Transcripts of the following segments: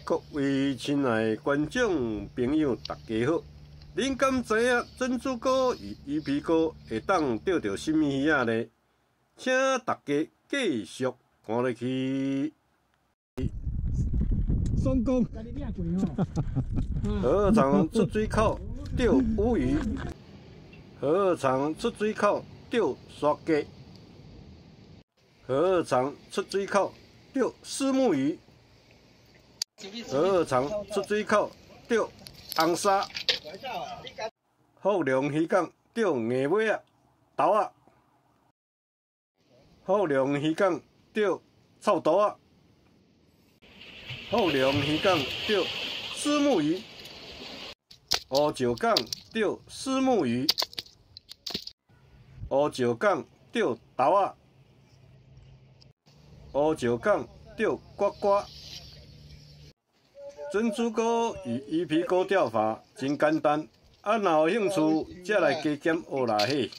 各位亲爱的观众朋友，大家好！恁敢知影珍珠哥与鱼皮哥会当钓到什么鱼仔呢？请大家继续看落去。 双公， 河场出水口钓乌鱼，河场出水口钓沙鸡，河场出水口钓虱目鱼，河场出水口钓红沙，富良渔港钓硬尾仔、豆仔，富良渔港钓臭豆仔。富良渔港钓虱目鱼，乌石港钓虱目鱼，乌石港钓豆仔，乌石港钓呱呱。珍珠哥与鱼皮哥钓法真简单，若有兴趣，才来加减学啦嘿。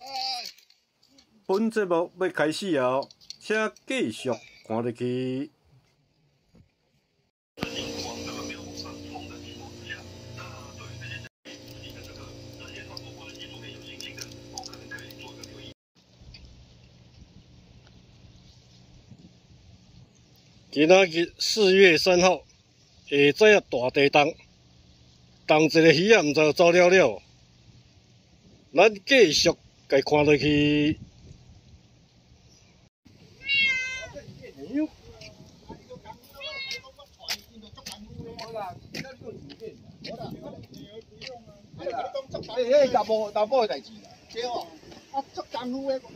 本节目要开始哦，请继续看落去。 今仔日4月3号，下早大地动，动一个鱼仔毋知走了了，咱继续该看落去。 查某的代志啦，对哦。啊，足功夫的，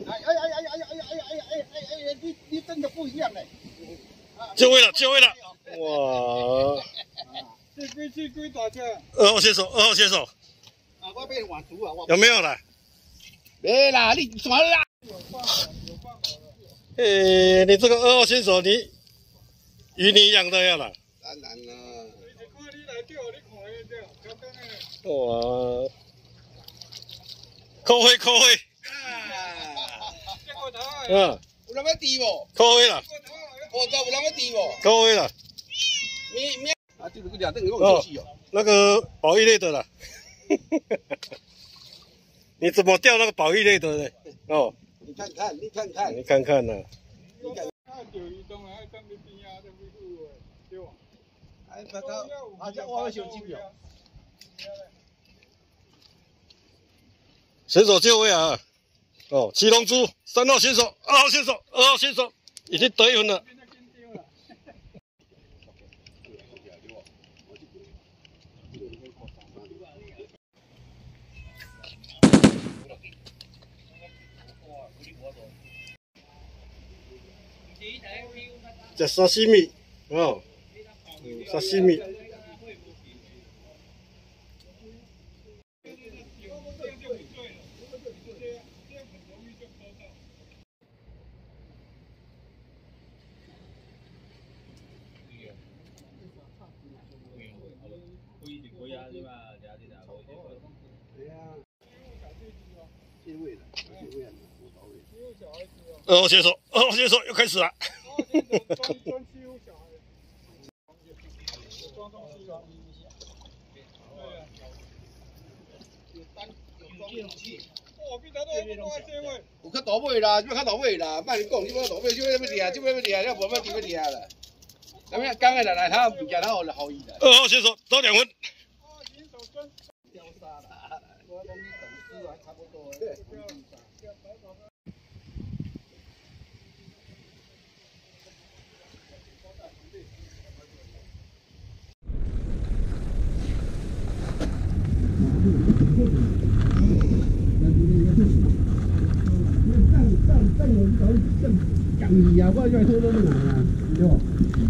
你真的不一样嘞。 就位了，就位了！哇！ 几大只 2号选手，2号选手。 啊，我被换图啊！ 有没有啦？ 没啦，你耍啦！ 嘿，你这个2号选手，你与你一样的呀啦。 当然啦。 哇！扣回，扣回。嗯。 有人要低无？ 扣回了。 我知有人要低无？ 扣回了。 啊，这个两等于我休息哦。 那个保育类的啦。你怎么钓那个保育类的呢？哦。 你看看，你看看， 你看看呐。 你看。哎，不搞，啊，这我要手机表。 选手就位啊！哦，七龙珠3号选手、2号选手、2号选手已经得1分了。这沙西米哦，沙西米。 2号选手，2号选手又开始了。 有较大尾啦，要较大尾啦，莫你讲，你要大尾，就要抓，就要抓，要无要就要抓啦。咁样刚个来，他物件他好伊啦。 2号选手得2分。 掉沙啦，我跟你等还差不多。讲你啊，我要偷偷的拿啊，对吧？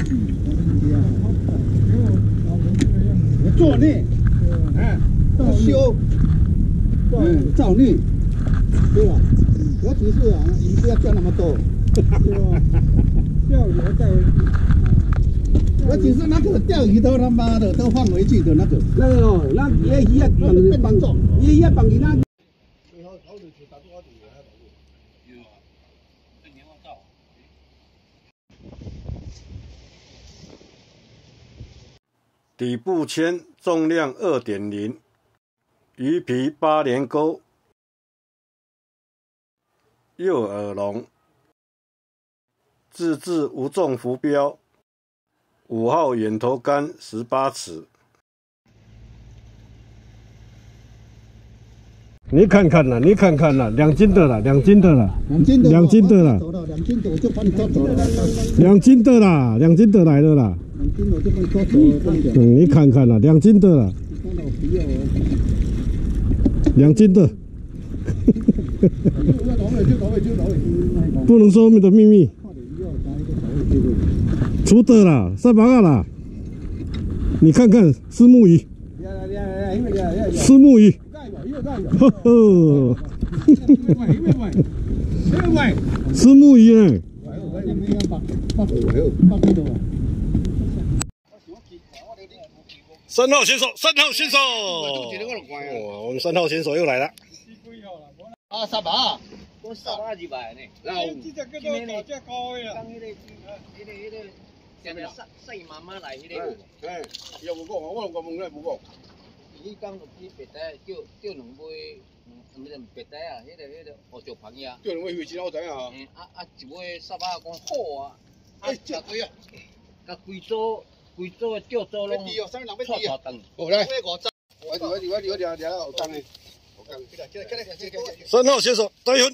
我做孽，哎，不修，造孽，对吧？我只是啊，你不要赚那么多，对吧？钓鱼在，我只是那个钓鱼都他妈的都放回去的那个哦，那也一样帮助，也一样帮你那。 底部铅，重量2.0，鱼皮8连钩，右耳龙，自制无重浮标，5号眼头竿18尺。你看看啦，你看看啦，2斤的啦，2斤的啦 ，2斤的， 2斤的啦 ，2斤的我就把你抓走了 ，2斤的啦，2斤的来了啦 ，2斤我就把你抓走了， 你看看啦，2斤的啦，2斤的，不能说我们的秘密，出的啦，300个啦，你看看丝木鱼，丝木鱼。呵呵，丝木鱼呢？3号选手，3号选手，哇，我们3号选手又来了。 啊，300啊， 我300几百呢。 然后这只叫做搞这高的啦。 刚那个，现在细慢慢来那个。 哎，又无讲，我问问咧无讲。 伊讲去白带叫2尾，什么白带啊？迄个乌石螃蟹。 叫2尾飞机我知影啊。 一尾300讲好啊。 哎，这对啊。 甲规组的钓组拢错错等。 好来。我有当的。 3号选手戴云。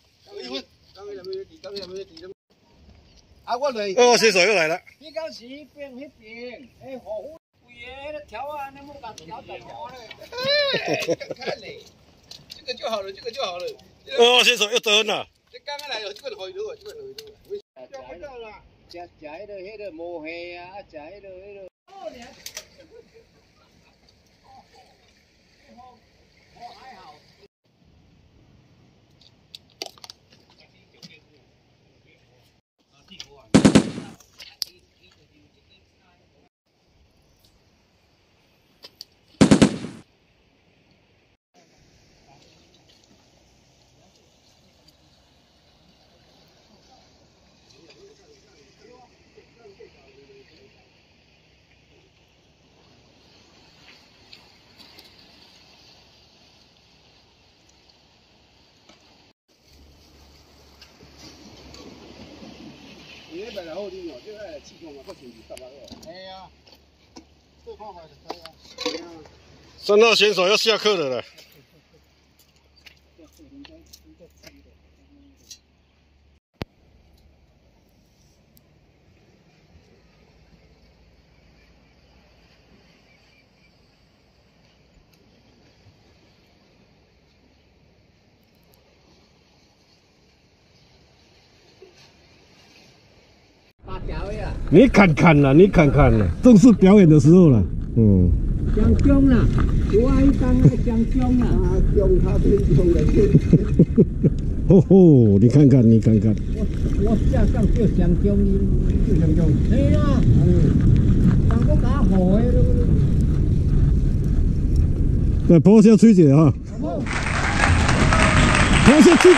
啊，我来。 2号选手又来了。 你讲是迄边，哎，好贵个，那条啊，那么大条的。看嘞，这个就好了，这个就好了。 2号选手又得分了。 这刚刚来了，这个回头，这个回头。钓不到啦。食迄个毛蟹啊，食迄个。哦，你还。还好。 你那边好哩哦，这个气功啊，不成300个。哎呀，这方法就可以啊。 3号选手要下课了啦。你看看啦，你看看啦，正式表演的时候了。嗯。 江中啦，我爱当那个江中啦。 啊，中他最中的是。 吼吼，你看看，你看看。 我下上叫江中， 就江中。 对啦，但我打好的都。 对，抛下吹姐哈。抛下吹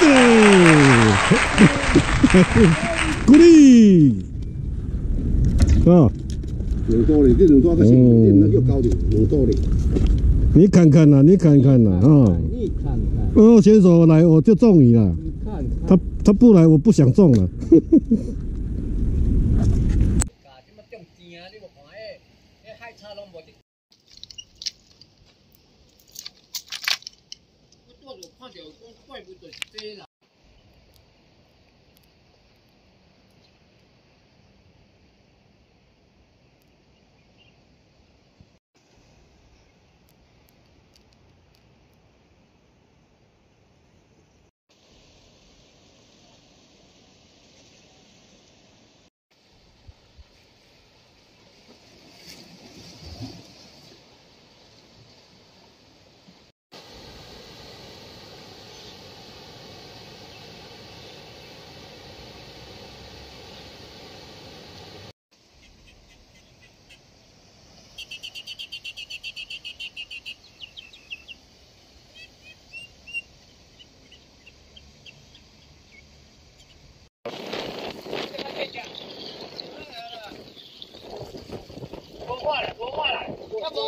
姐，鼓励。 啊，两多哩，这两多个是那就高点，两多哩。你看看呐，你看看呐，啊！ 你看看 2号选手来我就中你了， 你看看。 他不来我不想中了。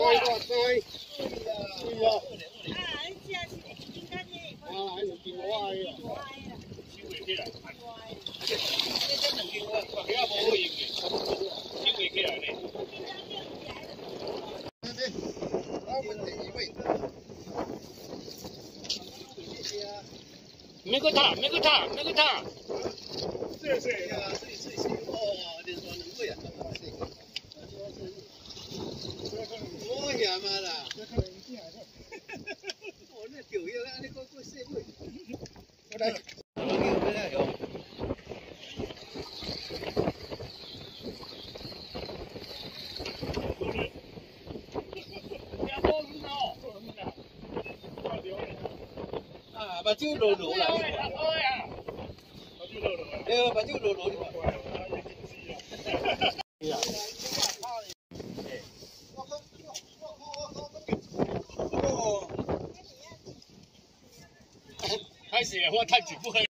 没个他。是。哦，你说能贵啊？我呀妈啦！我那钓鱼啊，你个谁会？我来。啊，把酒落落啦！哎，把酒落落的。开始我太久不喝。